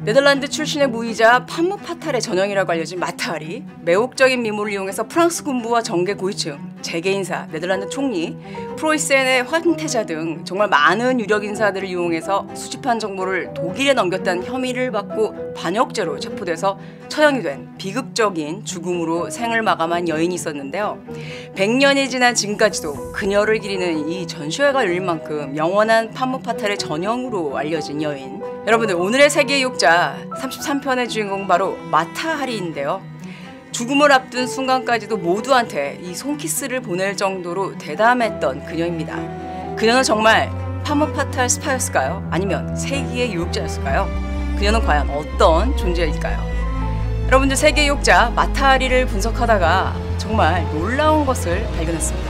네덜란드 출신의 무이자 판무 파탈의 전형이라고 알려진 마타하리, 매혹적인 미모를 이용해서 프랑스 군부와 정계 고위층, 재계인사, 네덜란드 총리, 프로이센의 황태자 등 정말 많은 유력 인사들을 이용해서 수집한 정보를 독일에 넘겼다는 혐의를 받고 반역죄로 체포돼서 처형이 된 비극적인 죽음으로 생을 마감한 여인이 있었는데요. 100년이 지난 지금까지도 그녀를 기리는 이 전시회가 열릴 만큼 영원한 판무 파탈의 전형으로 알려진 여인. 여러분들, 오늘의 세계의 욕자 33편의 주인공 바로 마타하리인데요. 죽음을 앞둔 순간까지도 모두한테 이 손키스를 보낼 정도로 대담했던 그녀입니다. 그녀는 정말 판무 파탈 스파였을까요? 아니면 세계의 유혹자였을까요? 그녀는 과연 어떤 존재일까요? 여러분들, 세계의 욕자 마타하리를 분석하다가 정말 놀라운 것을 발견했습니다.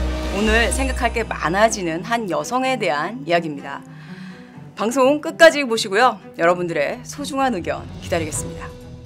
오늘 생각할 게 많아지는 한 여성에 대한 이야기입니다. 방송 끝까지 보시고요. 여러분들의 소중한 의견 기다리겠습니다.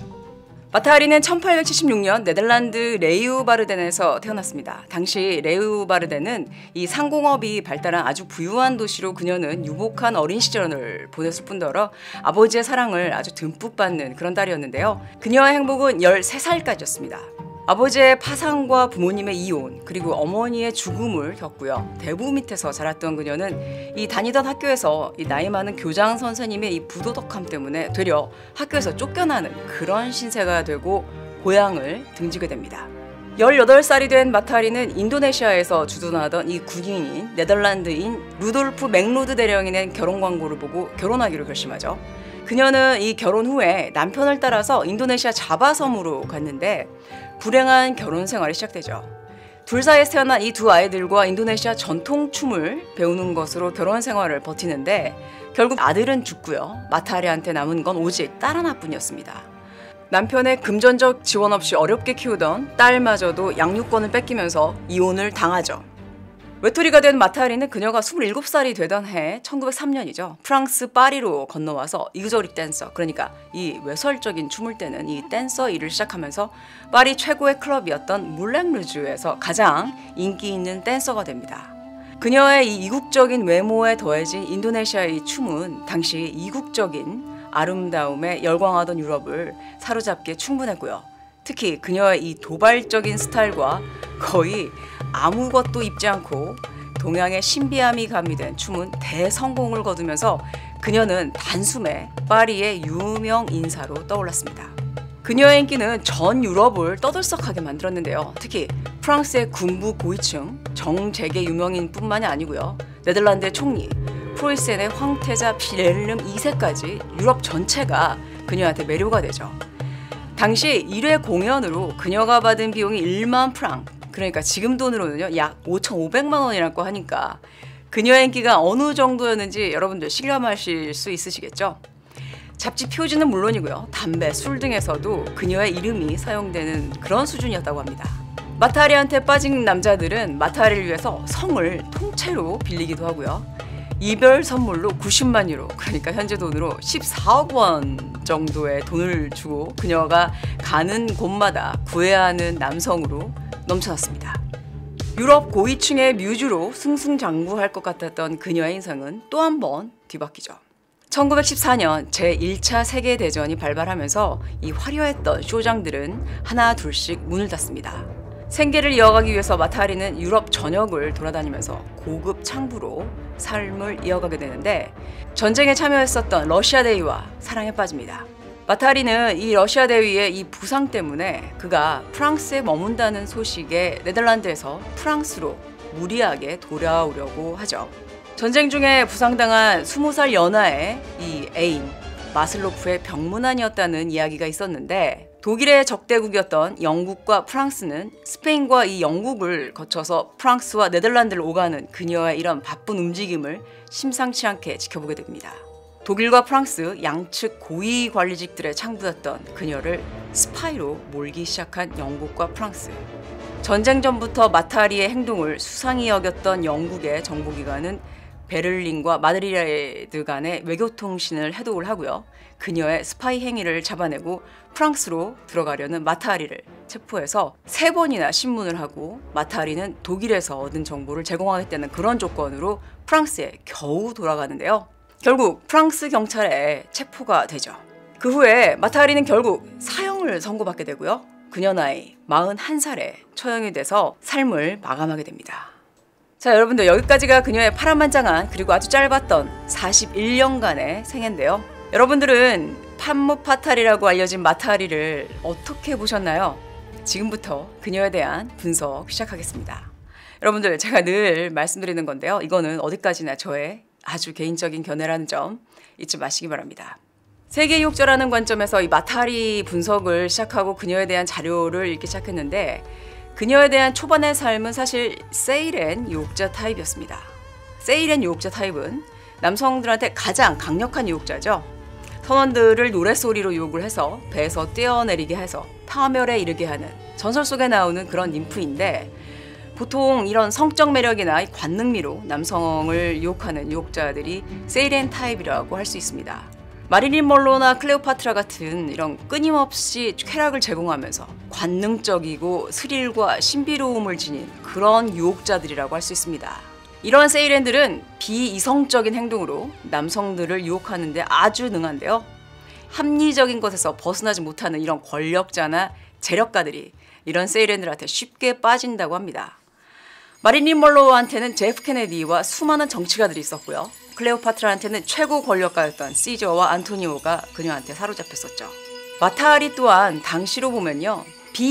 마타하리는 1876년 네덜란드 레이우바르덴에서 태어났습니다. 당시 레이우바르덴은 이 상공업이 발달한 아주 부유한 도시로 그녀는 유복한 어린 시절을 보냈을 뿐더러 아버지의 사랑을 아주 듬뿍 받는 그런 딸이었는데요. 그녀의 행복은 13살까지였습니다. 아버지의 파상과 부모님의 이혼, 그리고 어머니의 죽음을 겪고요. 대부 밑에서 자랐던 그녀는 이 다니던 학교에서 이 나이 많은 교장 선생님의 이 부도덕함 때문에 되려 학교에서 쫓겨나는 그런 신세가 되고 고향을 등지게 됩니다. 18살이 된 마타하리는 인도네시아에서 주둔하던 이 군인인 네덜란드인 루돌프 맥로드 대령이 낸 결혼 광고를 보고 결혼하기로 결심하죠. 그녀는 이 결혼 후에 남편을 따라서 인도네시아 자바섬으로 갔는데 불행한 결혼 생활이 시작되죠. 둘 사이에 태어난 이 두 아이들과 인도네시아 전통 춤을 배우는 것으로 결혼 생활을 버티는데 결국 아들은 죽고요. 마타하리한테 남은 건 오직 딸 하나뿐이었습니다. 남편의 금전적 지원 없이 어렵게 키우던 딸마저도 양육권을 뺏기면서 이혼을 당하죠. 외톨이가 된 마타하리는 그녀가 27살이 되던 해 1903년이죠. 프랑스 파리로 건너와서 이그저릭 댄서, 그러니까 이 외설적인 춤을 떼는 이 댄서 일을 시작하면서 파리 최고의 클럽이었던 물랭루즈에서 가장 인기 있는 댄서가 됩니다. 그녀의 이 이국적인 외모에 더해진 인도네시아의 춤은 당시 이국적인 아름다움에 열광하던 유럽을 사로잡기에 충분했고요. 특히 그녀의 이 도발적인 스타일과 거의 아무것도 입지 않고 동양의 신비함이 가미된 춤은 대성공을 거두면서 그녀는 단숨에 파리의 유명 인사로 떠올랐습니다. 그녀의 인기는 전 유럽을 떠들썩하게 만들었는데요. 특히 프랑스의 군부 고위층, 정재계 유명인뿐만이 아니고요. 네덜란드의 총리, 프로이센의 황태자 빌헬름 2세까지 유럽 전체가 그녀한테 매료가 되죠. 당시 1회 공연으로 그녀가 받은 비용이 1만 프랑, 그러니까 지금 돈으로는요 약 5,500만 원이라고 하니까 그녀의 인기가 어느 정도였는지 여러분들 실감하실 수 있으시겠죠? 잡지 표지는 물론이고요. 담배, 술 등에서도 그녀의 이름이 사용되는 그런 수준이었다고 합니다. 마타하리한테 빠진 남자들은 마타하리를 위해서 성을 통째로 빌리기도 하고요. 이별 선물로 90만 유로, 그러니까 현재 돈으로 14억 원 정도의 돈을 주고 그녀가 가는 곳마다 구해야 하는 남성으로 넘쳐났습니다. 유럽 고위층의 뮤즈로 승승장구할 것 같았던 그녀의 인생은 또 한 번 뒤바뀌죠. 1914년 제1차 세계대전이 발발하면서 이 화려했던 쇼장들은 하나 둘씩 문을 닫습니다. 생계를 이어가기 위해서 마타하리는 유럽 전역을 돌아다니면서 고급 창부로 삶을 이어가게 되는데 전쟁에 참여했었던 러시아 대위와 사랑에 빠집니다. 마타하리는 이 러시아 대위의 이 부상 때문에 그가 프랑스에 머문다는 소식에 네덜란드에서 프랑스로 무리하게 돌아오려고 하죠. 전쟁 중에 부상당한 20살 연하의 이 애인 마슬로프의 병문안이었다는 이야기가 있었는데 독일의 적대국이었던 영국과 프랑스는 스페인과 이 영국을 거쳐서 프랑스와 네덜란드를 오가는 그녀의 이런 바쁜 움직임을 심상치 않게 지켜보게 됩니다. 독일과 프랑스 양측 고위 관리직들의 창부였던 그녀를 스파이로 몰기 시작한 영국과 프랑스. 전쟁 전부터 마타하리의 행동을 수상히 여겼던 영국의 정보기관은 베를린과 마드리드 간의 외교통신을 해독을 하고요. 그녀의 스파이 행위를 잡아내고 프랑스로 들어가려는 마타하리를 체포해서 3번이나 신문을 하고 마타하리는 독일에서 얻은 정보를 제공하겠다는 그런 조건으로 프랑스에 겨우 돌아가는데요. 결국 프랑스 경찰에 체포가 되죠. 그 후에 마타하리는 결국 사형을 선고받게 되고요. 그녀 나이 41살에 처형이 돼서 삶을 마감하게 됩니다. 자, 여러분들 여기까지가 그녀의 파란만장한 그리고 아주 짧았던 41년간의 생애인데요. 여러분들은 판무파탈이라고 알려진 마타하리를 어떻게 보셨나요? 지금부터 그녀에 대한 분석 시작하겠습니다. 여러분들 제가 늘 말씀드리는 건데요. 이거는 어디까지나 저의 아주 개인적인 견해라는 점 잊지 마시기 바랍니다. 세계유혹자라는 관점에서 이 마타하리 분석을 시작하고 그녀에 대한 자료를 읽기 시작했는데 그녀에 대한 초반의 삶은 사실 세이렌 유혹자 타입이었습니다. 세이렌 유혹자 타입은 남성들한테 가장 강력한 유혹자죠. 선원들을 노랫소리로 유혹을 해서 배에서 뛰어내리게 해서 파멸에 이르게 하는 전설 속에 나오는 그런 ним프인데 보통 이런 성적 매력이나 관능미로 남성을 유혹하는 유혹자들이 세이렌 타입이라고 할 수 있습니다. 마릴린 먼로나 클레오파트라 같은 이런 끊임없이 쾌락을 제공하면서 관능적이고 스릴과 신비로움을 지닌 그런 유혹자들이라고 할 수 있습니다. 이러한 세이렌들은 비이성적인 행동으로 남성들을 유혹하는 데 아주 능한데요. 합리적인 것에서 벗어나지 못하는 이런 권력자나 재력가들이 이런 세이렌들한테 쉽게 빠진다고 합니다. 마릴린 먼로한테는 제프 케네디와 수많은 정치가들이 있었고요. 클레오파트라한테는 최고 권력가였던 시저와 안토니오가 그녀한테 사로잡혔었죠. 마타하리 또한 당시로 보면요.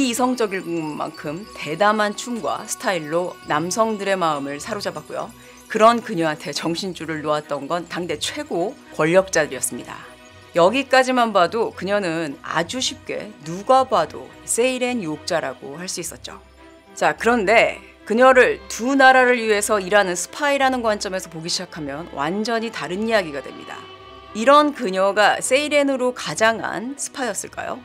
비이성적인 만큼 대담한 춤과 스타일로 남성들의 마음을 사로잡았고요. 그런 그녀한테 정신줄을 놓았던 건 당대 최고 권력자들이었습니다. 여기까지만 봐도 그녀는 아주 쉽게 누가 봐도 세이렌 유혹자라고 할 수 있었죠. 자, 그런데 그녀를 두 나라를 위해서 일하는 스파이라는 관점에서 보기 시작하면 완전히 다른 이야기가 됩니다. 이런 그녀가 세이렌으로 가장한 스파이였을까요?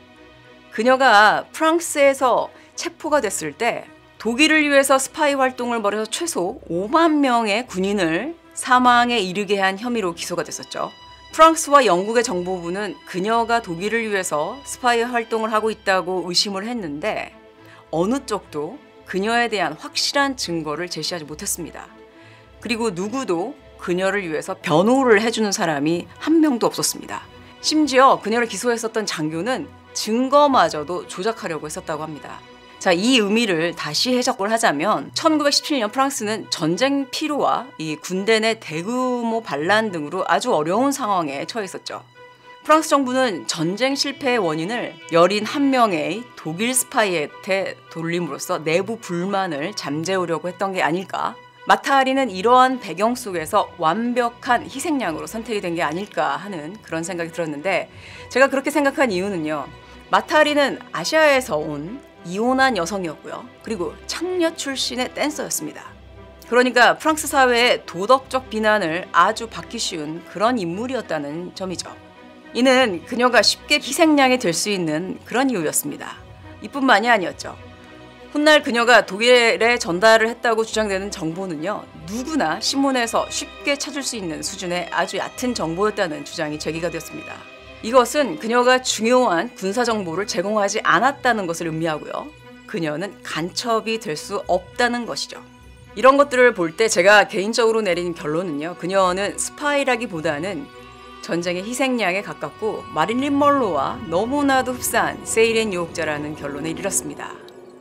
그녀가 프랑스에서 체포가 됐을 때 독일을 위해서 스파이 활동을 벌여서 최소 5만 명의 군인을 사망에 이르게 한 혐의로 기소가 됐었죠. 프랑스와 영국의 정보부는 그녀가 독일을 위해서 스파이 활동을 하고 있다고 의심을 했는데 어느 쪽도 그녀에 대한 확실한 증거를 제시하지 못했습니다. 그리고 누구도 그녀를 위해서 변호를 해주는 사람이 한 명도 없었습니다. 심지어 그녀를 기소했었던 장교는 증거마저도 조작하려고 했었다고 합니다. 자, 이 의미를 다시 해석을 하자면 1917년 프랑스는 전쟁 피로와 이 군대 내 대규모 반란 등으로 아주 어려운 상황에 처해 있었죠. 프랑스 정부는 전쟁 실패의 원인을 여린 한 명의 독일 스파이한테 돌림으로써 내부 불만을 잠재우려고 했던 게 아닐까? 마타하리는 이러한 배경 속에서 완벽한 희생양으로 선택이 된 게 아닐까 하는 그런 생각이 들었는데 제가 그렇게 생각한 이유는요. 마타하리는 아시아에서 온 이혼한 여성이었고요. 그리고 창녀 출신의 댄서였습니다. 그러니까 프랑스 사회의 도덕적 비난을 아주 받기 쉬운 그런 인물이었다는 점이죠. 이는 그녀가 쉽게 희생양이 될 수 있는 그런 이유였습니다. 이뿐만이 아니었죠. 훗날 그녀가 독일에 전달을 했다고 주장되는 정보는요. 누구나 신문에서 쉽게 찾을 수 있는 수준의 아주 얕은 정보였다는 주장이 제기가 되었습니다. 이것은 그녀가 중요한 군사 정보를 제공하지 않았다는 것을 의미하고요. 그녀는 간첩이 될 수 없다는 것이죠. 이런 것들을 볼 때 제가 개인적으로 내린 결론은요. 그녀는 스파이라기보다는 전쟁의 희생양에 가깝고 마릴린 먼로와 너무나도 흡사한 세이렌 유혹자라는 결론에 이르렀습니다.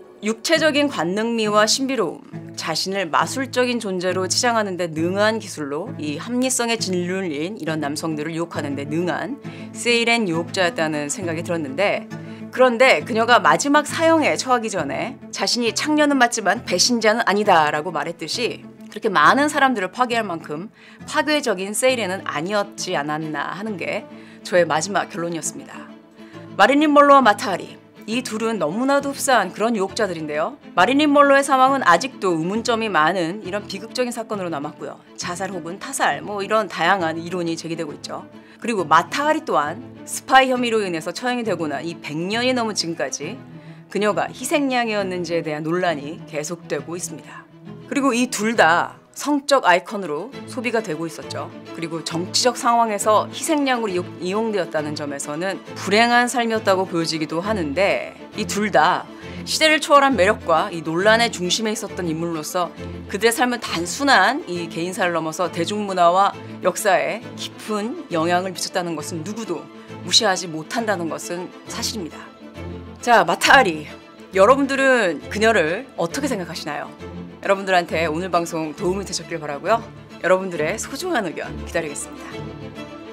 육체적인 관능미와 신비로움, 자신을 마술적인 존재로 치장하는 데 능한 기술로 이 합리성에 짓눌린 이런 남성들을 유혹하는 데 능한 세이렌 유혹자였다는 생각이 들었는데 그런데 그녀가 마지막 사형에 처하기 전에 자신이 창녀는 맞지만 배신자는 아니다라고 말했듯이 그렇게 많은 사람들을 파괴할 만큼 파괴적인 세이렌은 아니었지 않았나 하는 게 저의 마지막 결론이었습니다. 마릴린 먼로와 마타하리, 이 둘은 너무나도 흡사한 그런 유혹자들인데요. 마릴린 먼로의 사망은 아직도 의문점이 많은 이런 비극적인 사건으로 남았고요. 자살 혹은 타살 이런 다양한 이론이 제기되고 있죠. 그리고 마타하리 또한 스파이 혐의로 인해서 처형이 되고 난 이 100년이 넘은 지금까지 그녀가 희생양이었는지에 대한 논란이 계속되고 있습니다. 그리고 이 둘 다 성적 아이콘으로 소비가 되고 있었죠. 그리고 정치적 상황에서 희생양으로 이용되었다는 점에서는 불행한 삶이었다고 보여지기도 하는데 이 둘 다 시대를 초월한 매력과 이 논란의 중심에 있었던 인물로서 그들의 삶은 단순한 이 개인사를 넘어서 대중문화와 역사에 깊은 영향을 미쳤다는 것은 누구도 무시하지 못한다는 것은 사실입니다. 자, 마타하리. 여러분들은 그녀를 어떻게 생각하시나요? 여러분들한테 오늘 방송 도움이 되셨길 바라고요. 여러분들의 소중한 의견 기다리겠습니다.